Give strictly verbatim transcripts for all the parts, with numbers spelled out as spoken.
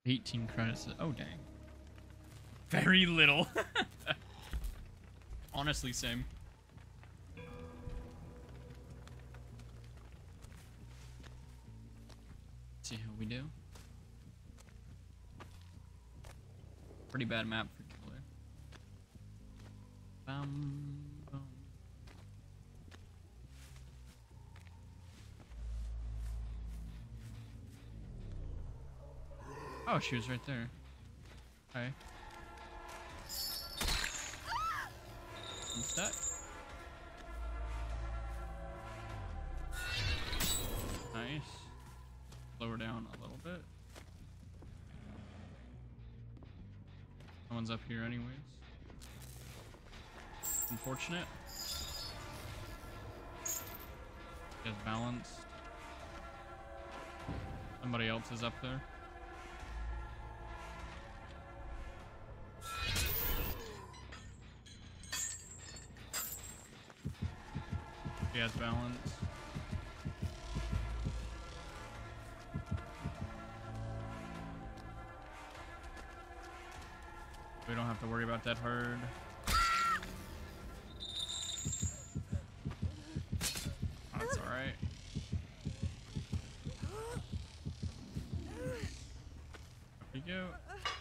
eighteen credits. Oh, dang. Very little. Honestly, same. Let's see how we do. Pretty bad map for killer. Bum, bum. Oh, she was right there. Okay. What's that? Nice. Lower down a little bit. Someone's up here anyways. Unfortunate. He has balanced. Somebody else is up there. He has balance. We don't have to worry about that herd. That's alright. There we go.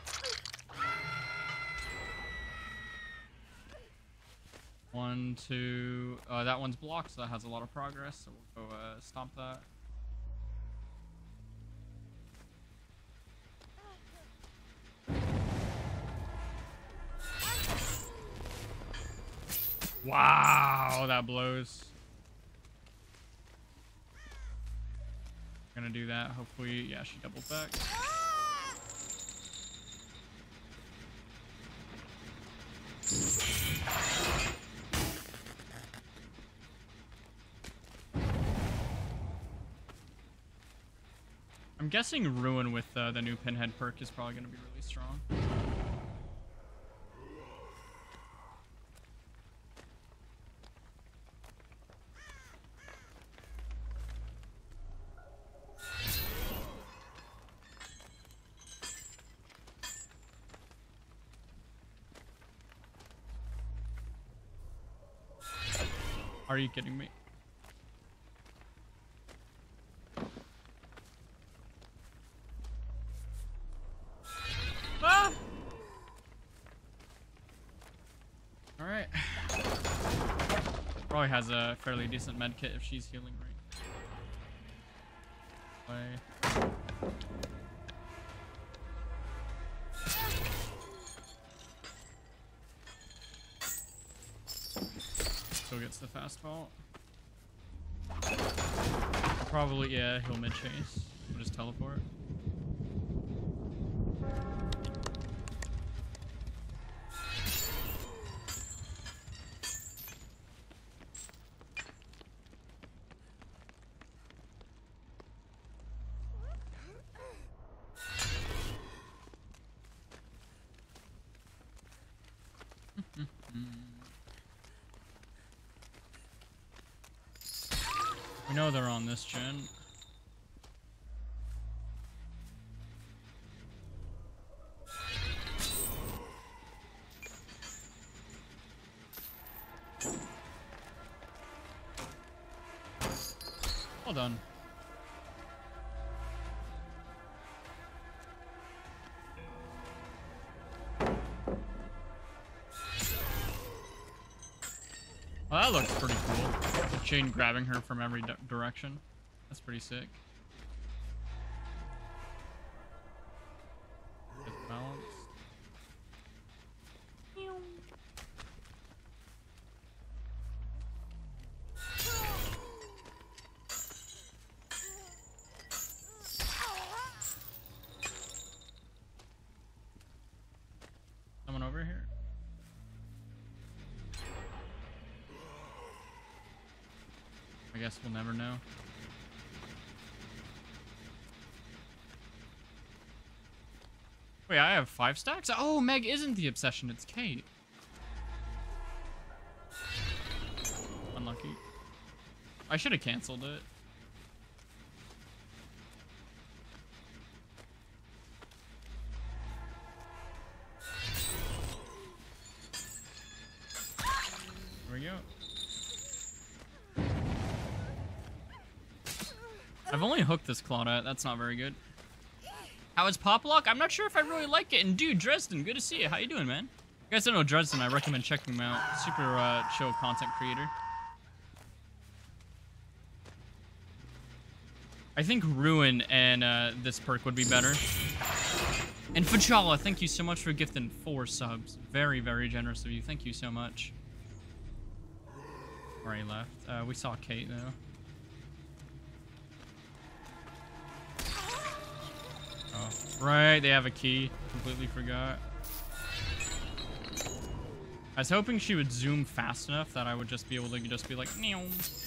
One, two. Uh, that one's blocked, so that has a lot of progress. So we'll go uh, stomp that. Wow, that blows. Gonna do that. Hopefully, yeah, she doubles back. I'm guessing Ruin with uh, the new Pinhead perk is probably gonna be really strong. Are you kidding me? Ah! All right. Probably has a fairly decent med kit if she's healing right. Play. Still gets the fastball. Probably, yeah, he'll mid chase. We'll just teleport. We know they're on this gen. Well done. Well, that looks pretty cool. The chain grabbing her from every di direction. That's pretty sick. Gets balanced. Someone over here? I guess we'll never know. Wait, I have five stacks? Oh, Meg isn't the obsession, it's Kate. Unlucky. I should have canceled it. I've only hooked this Claudette. That's not very good. How is Poplock? I'm not sure if I really like it. And dude, Dresden, good to see you. How you doing, man? You guys don't know Dresden, I recommend checking him out. Super uh, chill content creator. I think Ruin and uh, this perk would be better. And Fachala, thank you so much for gifting four subs. Very, very generous of you. Thank you so much. Where he left. Uh, we saw Kate, though. Oh, right, they have a key. Completely forgot. I was hoping she would zoom fast enough that I would just be able to just be like, meow.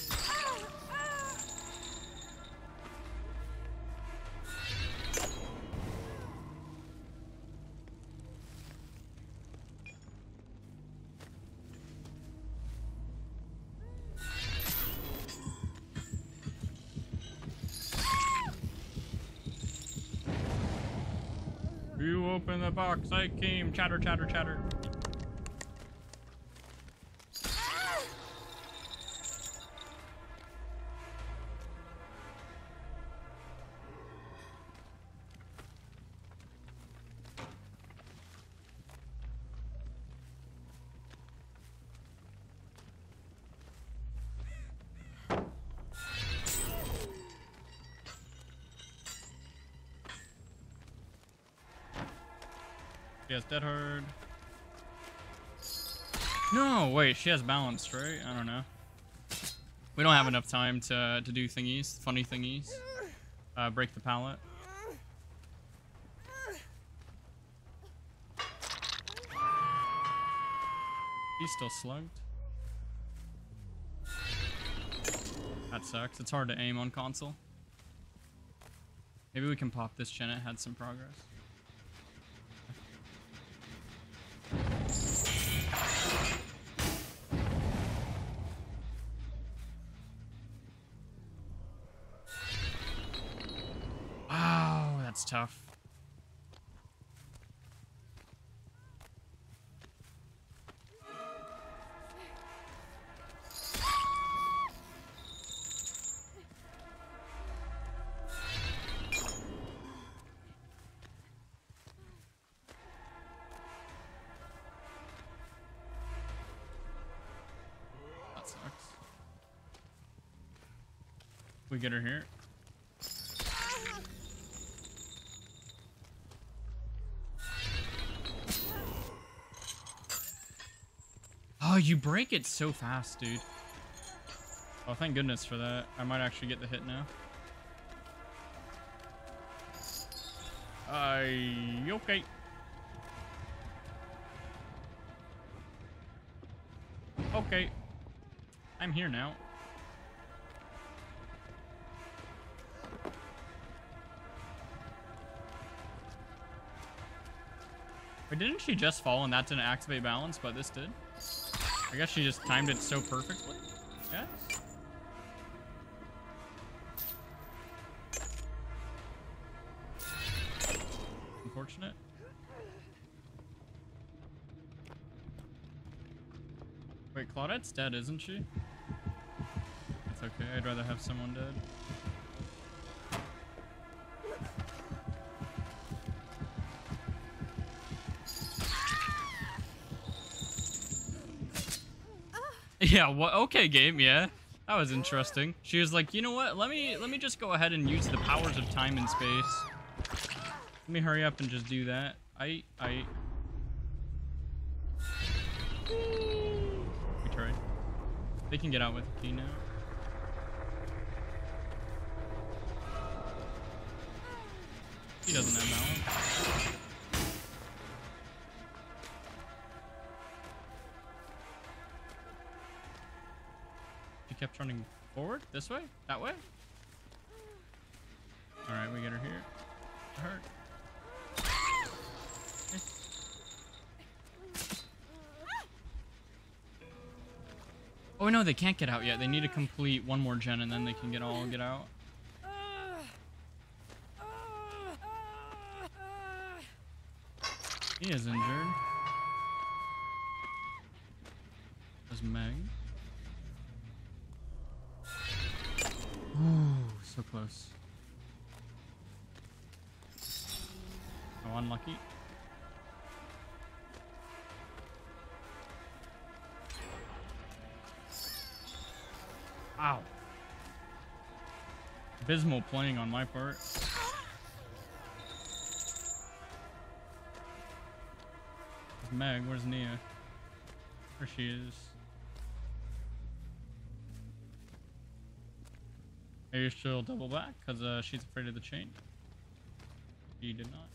You open the box, I came. Chatter, chatter, chatter. She has Dead Hard. No, wait, she has balanced, right? I don't know. We don't have enough time to, to do thingies, funny thingies. Uh, break the pallet. He's still slugged. That sucks. It's hard to aim on console. Maybe we can pop this gen. It had some progress. Wow, that's tough. That sucks. We get her here. Oh, you break it so fast, dude. Oh, thank goodness for that. I might actually get the hit now. I uh, okay. Okay. I'm here now. Wait, didn't she just fall and that didn't activate balance, but this did? I guess she just timed it so perfectly. Yes. Unfortunate. Wait, Claudette's dead, isn't she? It's okay. I'd rather have someone dead. Yeah, what? Okay, game, yeah. That was interesting. She was like, you know what? Let me let me just go ahead and use the powers of time and space. Let me hurry up and just do that. I I We tried. They can get out with the key now. He doesn't have balance. She kept running forward? This way? That way? Alright, we get her here. Hurt. Okay. Oh no, they can't get out yet. They need to complete one more gen and then they can get all get out. He is injured. There's Meg. Ooh, so close. Oh, unlucky. Ow. Abysmal playing on my part. Where's Meg? Where's Nia? There she is. Are you still double back? Because uh, she's afraid of the chain. She did not.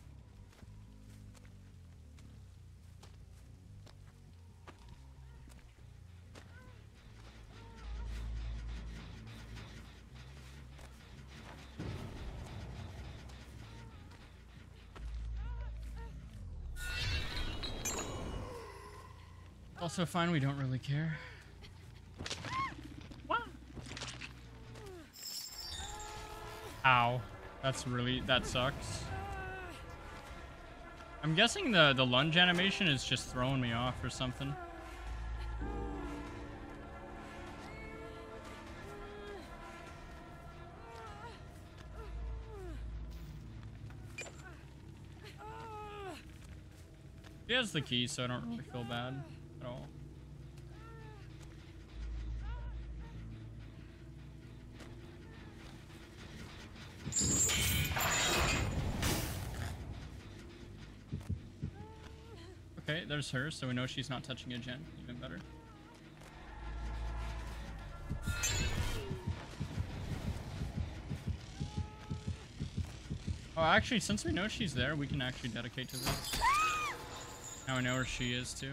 Also fine, we don't really care. What? Ow. That's really, that sucks. I'm guessing the, the lunge animation is just throwing me off or something. He has the key, so I don't really feel bad at all. Okay, there's her, so we know she's not touching a gen. Even better. Oh, actually, since we know she's there, we can actually dedicate to this. Now I know where she is, too.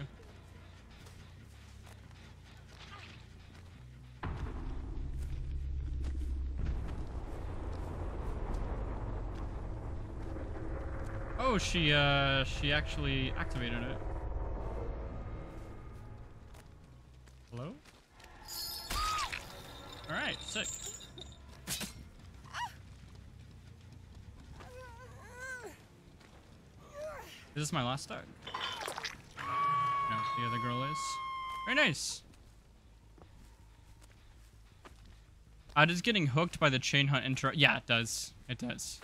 Oh, she, uh, she actually activated it. Hello? Alright, sick. Is this my last start? No, the other girl is. Very nice. Uh, does getting hooked by the chain hunt intro? Yeah, it does. It does.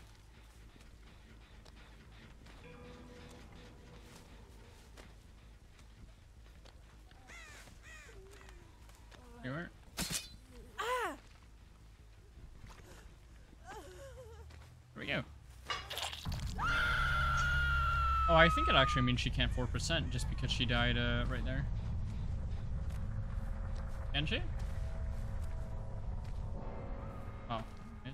You are. Here we go. Oh, I think it actually means she can't four percent just because she died uh, right there. Can she? Oh, nice.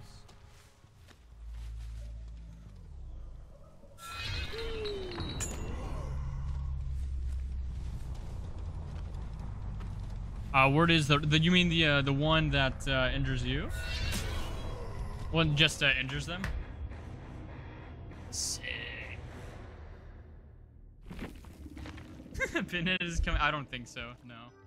Uh, word is the, the you mean the uh, the one that uh, injures you? One just uh, injures them? Sick. Pinhead is coming. I don't think so. No.